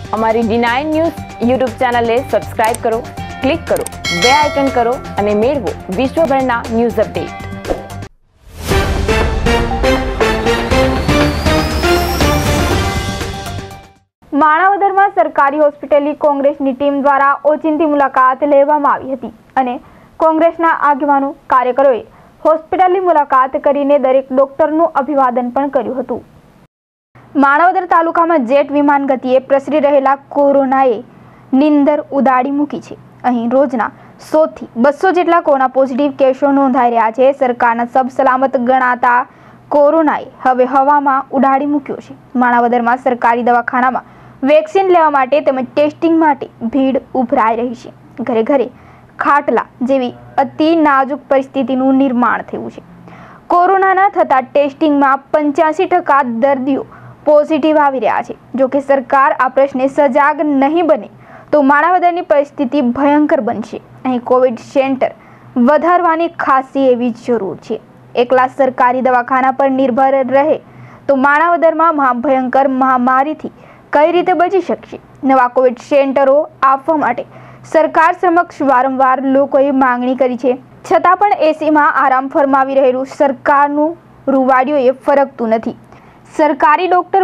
અમારી D9 news YouTube ચેનલને subscribe કરો, ક્લિક કરો, બે આઇકન કરો અને મેળવો વિશ્વભરના ન્યૂઝ અપડેટ। માણાવદરમાં સરકારી હોસ્પિટલની કોંગ્રેસની ટીમ દ્વારા ઓચિંતી મુલાકાત લેવામાં આવી હતી અને કોંગ્રેસના આગેવાનો કાર્યકરોએ હોસ્પિટલની મુલાકાત કરીને દરેક ડોક્ટરનું અભિવાદન પણ કર્યું હતું। માણાવદર તાલુકામાં જેટ વિમાન ગતિએ પ્રસરી રહેલા કોરોનાએ નિંદર ઉડાડી મૂકી છે। અહીં રોજના 100 થી 200 જેટલા કોરોના પોઝિટિવ કેસો નોંધાઈ રહ્યા છે। સરકારના સબ સલામત ગણાતા કોરોનાએ હવે હવામાં ઉડાડી મૂક્યો છે। માણાવદરમાં સરકારી દવાખાનામાં વેક્સિન લેવા માટે તેમજ ટેસ્ટિંગ માટે ભીડ ઉભરાઈ રહી છે। ઘરે ઘરે ખાટલા જેવી અતિ નાજુક પરિસ્થિતિનું નિર્માણ થયું છે। કોરોનાના થતા ટેસ્ટિંગમાં 85% દર્દીઓ પોઝિટિવ આવી રહ્યા છે। જો કે સરકાર આ પ્રશ્ને સજાગ નહીં બને તો માણાવદરની પરિસ્થિતિ ભયંકર બનશે। અહીં કોવિડ સેન્ટર વધારવાની ખાસી એવી જરૂર છે। એકલા સરકારી દવાખાના પર નિર્ભર રહે તો માણાવદરમાં મહાભયંકર મહામારીથી કઈ રીતે બચી શકશે? નવા કોવિડ સેન્ટરો આપવા માટે સરકાર સમક્ષ વારંવાર લોકોએ માંગણી કરી છે, છતાં પણ એસીમાં આરામ ફરમાવી રહેલું સરકારનું રૂવાડીઓએ ફરકતું નથી। સરકારી ડોક્ટર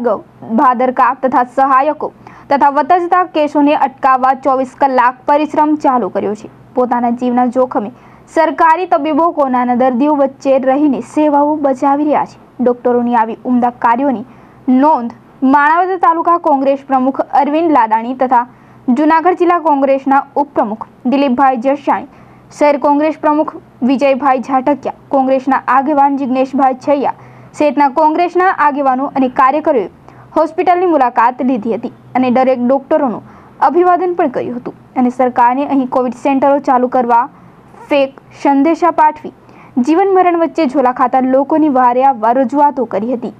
ભાદરકા તથા સહાયકો તથા વધતા કેસોને અટકાવવા 24 કલાક પરિશ્રમ ચાલુ કર્યો છે। પોતાના જીવના જોખમે સરકારી તબીબો કોરોનાના દર્દીઓ વચ્ચે રહીને સેવાઓ બજાવી રહ્યા છે। ડોક્ટરોની આવી ઉમદા કાર્યોની નોંધ માણાવદર તાલુકા કોંગ્રેસ પ્રમુખ અરવિંદ લાડાણી તથા જૂનાગઢ જિલ્લા કોંગ્રેસના ઉપપ્રમુખ દિલીપભાઈ જસાણી, શહેર કોંગ્રેસ પ્રમુખ વિજયભાઈ ઝાટકિયા, કોંગ્રેસના આગેવાન જિગ્નેશભાઈ છૈયા સહિતના કોંગ્રેસના આગેવાનો અને કાર્યકરોએ હોસ્પિટલની મુલાકાત લીધી હતી અને દરેક ડોક્ટરોનું અભિવાદન પણ કર્યું હતું અને સરકારને અહીં કોવિડ સેન્ટરો ચાલુ કરવા ફેક સંદેશા પાઠવી જીવન મરણ વચ્ચે ઝોલા ખાતા લોકોની વારે આવવા રજૂઆતો કરી હતી।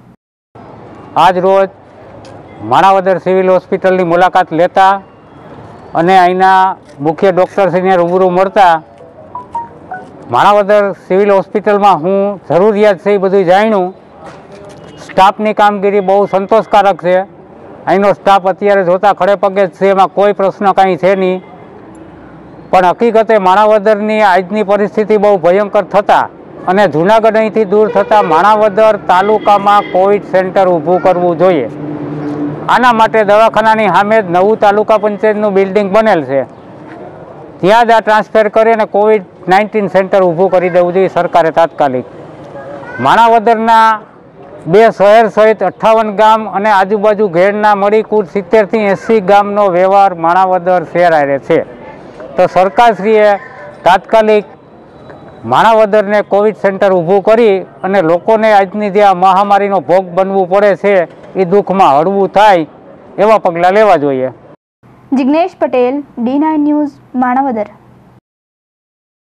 આજ રોજ માણાવદર સિવિલ હોસ્પિટલની મુલાકાત લેતા અને અહીંના મુખ્ય ડૉક્ટરશ્રીને રૂબરૂ મળતા માણાવદર સિવિલ હોસ્પિટલમાં હું જરૂરિયાત છે એ બધું જાણ્યું। સ્ટાફની કામગીરી બહુ સંતોષકારક છે। અહીંનો સ્ટાફ અત્યારે જોતા ખડે પગે જ છે, એમાં કોઈ પ્રશ્ન કાંઈ છે નહીં। પણ હકીકતે માણાવદરની આજની પરિસ્થિતિ બહુ ભયંકર થતાં અને જૂનાગઢ અહીંથી દૂર થતાં માણાવદર તાલુકામાં કોવિડ સેન્ટર ઊભું કરવું જોઈએ। આના માટે દવાખાનાની સામે જ નવું તાલુકા પંચાયતનું બિલ્ડિંગ બનેલ છે, ત્યાં જ આ ટ્રાન્સફર કરી અને COVID-19 સેન્ટર ઊભું કરી દેવું જોઈએ સરકારે તાત્કાલિક। માણાવદરના 2 શહેર સહિત 58 ગામ અને આજુબાજુ ઘેરના મળી કુલ 70 થી 80 ગામનો વ્યવહાર માણાવદર શહેર આરે છે, તો સરકારશ્રીએ તાત્કાલિક માણાવદરને કોવિડ સેન્ટર ઊભું કરી અને લોકોને આજની જે આ મહામારીનો ભોગ બનવું પડે છે એ દુઃખમાં હળવું થાય એવા પગલાં લેવા જોઈએ। Jignesh Patel, D9 news, Manavadar.